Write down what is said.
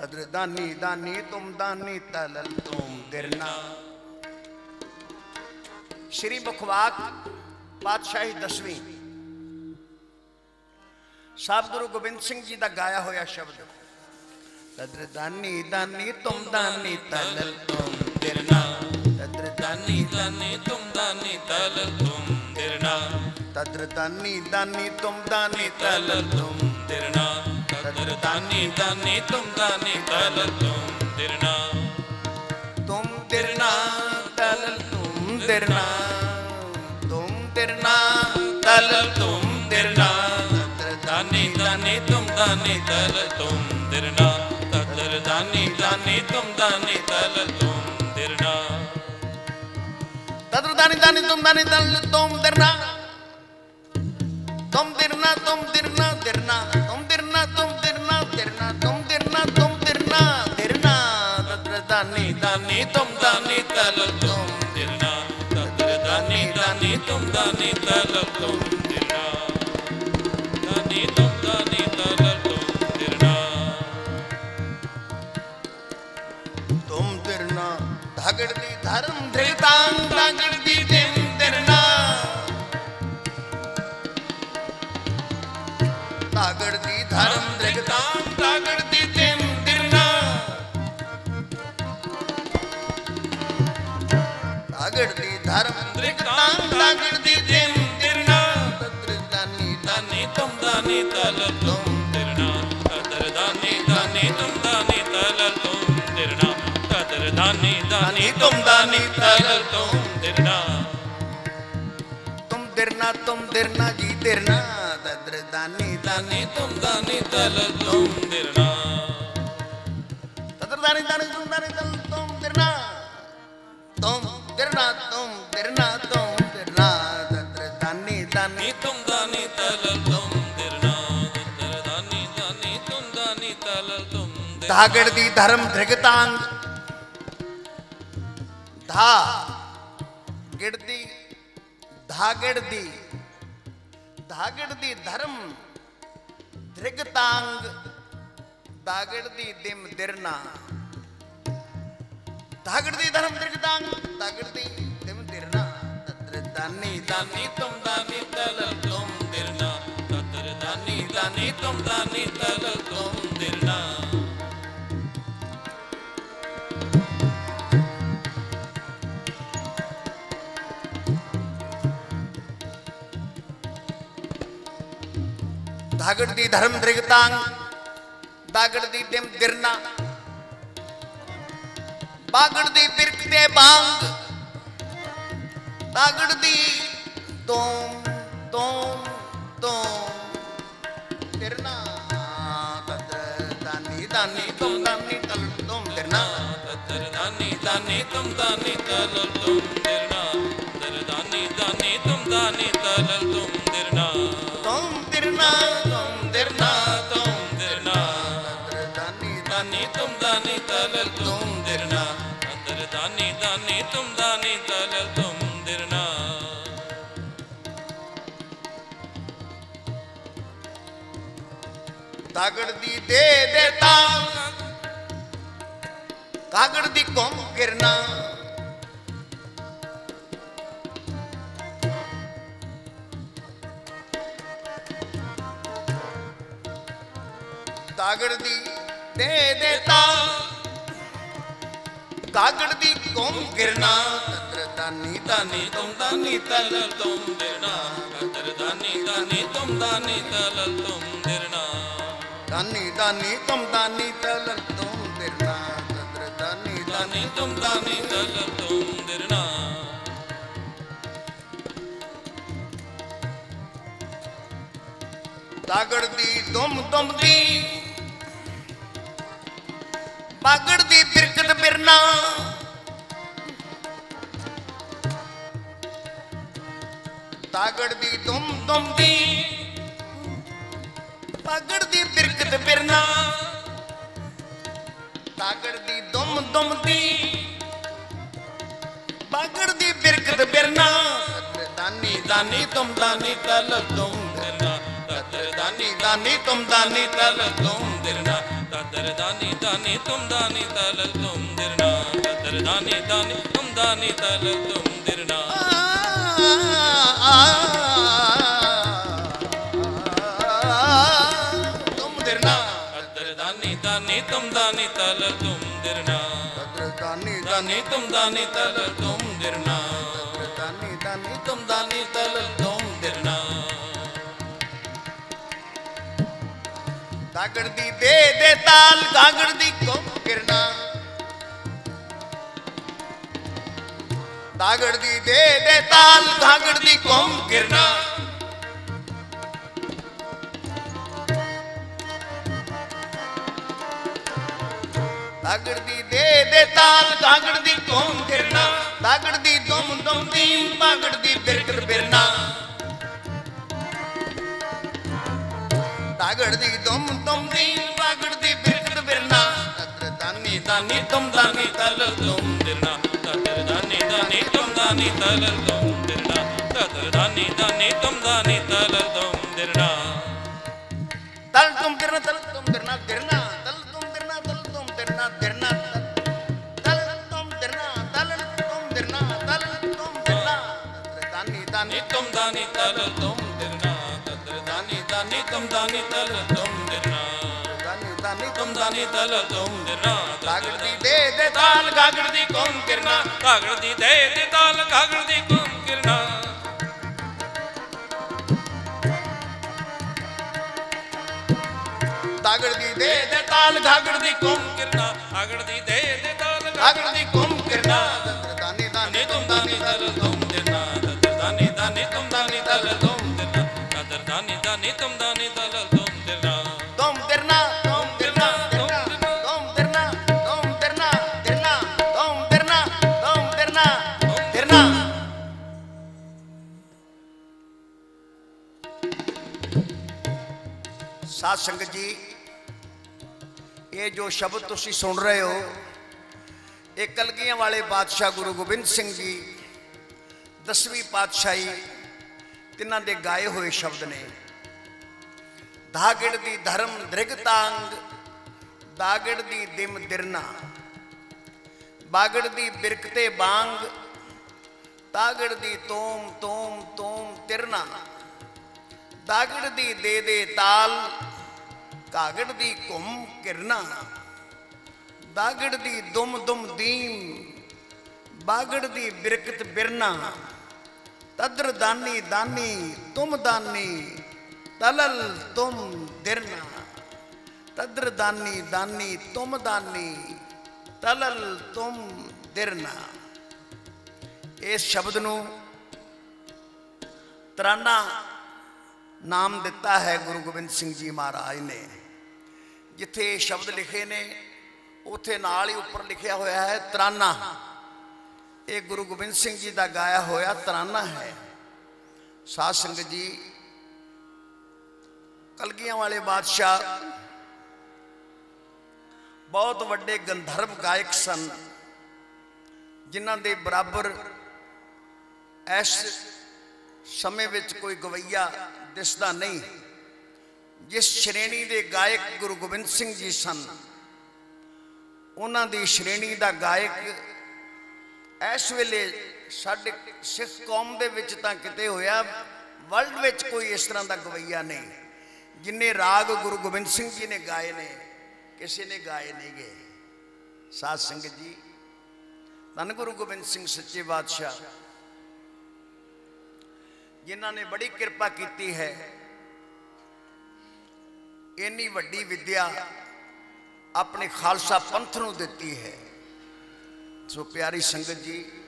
तद्र दानी दानी तुम दानी तलल तुम दिरना। श्री मुखवाक पातशाही 10वीं साहब गुरु गोबिंद सिंह जी का गाया होया शब्द। तद्र दानी दानी तुम दानी तलल तुम दिरना। तद्र दानी दानी तुम दानी तलल तुम दिरना। तद्र दानी दानी तुम दानी तलल तुम दिरना। तद्र दानी दानी तुम दानी तलल तुम दिरना। तुम दिरना तलल तुम दिरना। तुम दिरना तलल तुम दिरना। तद्र दानी दानी तुम दानी तलल तुम दिरना। तद्र दानी दानी तुम दानी तलल तुम दिरना। तद्र दानी दानी तुम दानी तलल तुम दिरना। तुम दिरना तुम दिरना दिरना। तुम दिरना तुम दिरना दिरना। तुम दिरना तुम दिरना दिरना। तद्र दानी दानी तुम दानी तलल तुम दिरना। तद्र दानी दानी तुम दानी तलल तुम दिरना। दानी तुम दानी तलल तुम दिरना। तुम दिरना धागड़ दी धर्म धृतांग धागड़ दी दिम दिरना। धागड़ दी धर्म धृतांग धागड़ दी दिम दिरना। धागड़ दी धर्म धृतांग धागड़ दी दिम दिरना। तद्र दानी दानी तुम दानी तलल तुम दिरना। तद्र दानी दानी तुम दानी तलल तुम दिरना। तद्र दानी दानी तुम दानी तलल तुम दिरना। तुम दिरना तुम दिरना जी दिरना। तद्र दानी दानी तुम दानी तलल तुम दिरना। तद्र दानी दानी तुम दानी तलल तुम दिरना। तुम दिरना तुम दिरना तुम दिरना। तद्र दानी दानी तुम दानी तलल तुम दिरना। तद्र दानी दानी तुम दानी तलल तुम दिरना। धागड़ दी धर्म धृगतांग धा गिड़दी धागड़ दी धागड़ दी धर्म धृगतांग धागड़ दी दिम दिरना। धागड़ दी धर्म धृगतांग धागड़ दी दिम दिरना। तद्र दानी दानी तुम दानी तलल तुम दिरना। तद्र दानी दानी तुम दानी तलल तुम दिरना। धागड़ दी धर्म धृगतांग धागड़ दी दिम दिरना। बागड़ दी बिरक दे बांग धागड़ दी तुम तुम तुम दिरना। तद्र दानी दानी तुम दानी तलल तुम दिरना। तद्र दानी दानी तुम दानी तलल तुम दिरना। तद्र दानी दानी तुम दानी तलल तुम दिरना। तुम दिरना तुम दिरना तुम दिरना। तद्र दानी दानी तुम दानी तलल तुम दिरना। तद्र दानी दानी तुम दानी तलल तुम दिरना। धागड़ दी दे देता धागड़ दी कोम गिरना। धागड़ दी दे देता धागड़ दी कोम गिरना। तद्र दानी दानी तुम दानी तलल तुम दिरना। तद्र दानी दानी तुम दानी तलल तुम दिरना। दानी दानी तुम दानी तलल तुम दिरना। तद्र दानी दानी तुम दानी तलल तुम दिरना। धागड़ दी तुम दी बागड़ दी बिरकत बिरना। धागड़ दी तुम दी बागड़ दी बिरकत बिरना। धागड़ दी तुम दी बागड़ दी बिरकत बिरना। तद्र दानी दानी तुम दानी तलल तुम दिरना। तद्र दानी दानी तुम दानी तलल तुम दिरना। तदर दानी दानी तुम दानी तलल तुम दिरना तदर दानी दानी तुम दानी तलल तुम दिरना तुम दिरना तदर दानी दानी तुम दानी तलल तुम दिरना दानी दानी तुम दानी तलल तुम दिरना दानी दानी तुम दानी तलल तुम दिरना गागड़ दी दे ताल गागड़ दी को गिरना गागड़ दी दे ताल गागड़ दी कोम गिरना गागड़ दी दे ताल गागड़ दी कोम गिरना गागड़ दी दुम दुम दीन बागड़ दी बिरकर बिरना गागड़ दी दुम दुम दीन बागड़ दी बिरकर बिरना तत्र दानी दानी तुम दानी तलल तुम दिरना तदर दानी दानी तुम दानी तलल तुम दिरना तदर दानी दानी तुम दानी तलल तुम दिरना तल तुम गिरना तल तुम गिरना गिरना तल तुम गिरना तल तुम गिरना गिरना तल तुम गिरना तल तुम गिरना तल तुम गिरना दानी दानी तुम दानी तलल तुम दिरना तदर दानी दानी तुम दानी तलल तुम दिरना दानी दानी तुम दानी तलल तुम दिरना गागड़ दी दे ताल गागड़ दी कोम गिरना गागड़ दी दे ताल गागड़ दी कुम गिरना गागड़ दी दे ताल गागड़ दी कोम गिरना गागड़ दी दे ताल गागड़ दी कोम गिरना दानी दानी दानी तुम तुम दानी दानी तलल तुम दिरना तदर दानी दानी तुम दानी तलल तुम दिरना तदर दानी दानी तुम दानी तलल तुम दिरना तुम गिरना तुम गिरना तुम गिरना तुम गिरना गिरना तुम गिरना तुम गिरना गिरना साध संगत जी ये जो शब्द तुसी सुन रहे हो ये कलगियां वाले बादशाह गुरु गोबिंद सिंह जी 10वीं पातशाही तिन्हां दे गाए हुए शब्द ने धागड़ दी धर्म दृगतांग दागड़ दी दिम दिरना बागड़ दी बिरकते बांग तागड़ दी तोम तोम तोम तिरना दागड़ दी दे ताल कागड़ दी कुम किरना दागड़ दी दुम दुम दीम बागड़ दी बिरकत बिरना तद्र दानी दानी तुम दानी तलल तुम दिरना तद्र दानी दानी तुम दानी तलल तुम दिरना इस शब्द नूं तराना नाम दिता है गुरु गोबिंद सिंह जी महाराज ने जिथे शब्द लिखे ने उथे नाल ही उपर लिखा होया है तराना ये गुरु गोबिंद सिंह जी का गाया होया तराना है साध संगत जी कलगियां वाले बादशाह बहुत वड्डे गंधर्व गायक सन जिन्हां दे बराबर इस समय विच कोई गवैया दिसदा नहीं जिस श्रेणी के गायक गुरु गोबिंद सिंह जी सन उन्हां दी श्रेणी का गायक इस वेले साडे सिख कौम दे विच तां किते होया वर्ल्ड विच कोई इस तरह का गवैया नहीं जिन्ने राग गुरु गोबिंद सिंह जी ने गाए ने किसी ने गाए नहीं गए साध संगत जी धन गुरु गोबिंद सिंह सच्चे बादशाह जिन्हां ने बड़ी कृपा की है इन्नी वड्डी विद्या अपने खालसा पंथ नूं दिती है सो प्यारी संगत जी